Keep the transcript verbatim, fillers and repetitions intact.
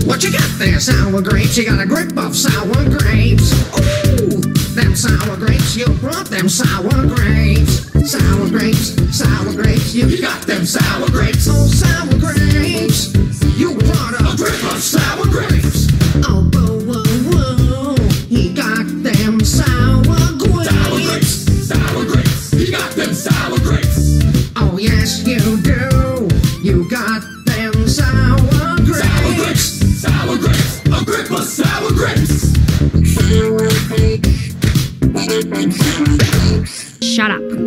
What you got there, sour grapes? You got a grip of sour grapes. Ooh, them sour grapes, you brought them sour grapes. Sour grapes, sour grapes, you got them sour grapes. Oh, sour grapes, you brought a grip of sour grapes. Oh, whoa, whoa, whoa, he got them sour grapes. Sour grapes, sour grapes, he got them sour grapes. Oh, yes, you do, you got them sour grapes. Sour grapes, sour grapes, a grip of sour grapes. Sour grapes. Shut up.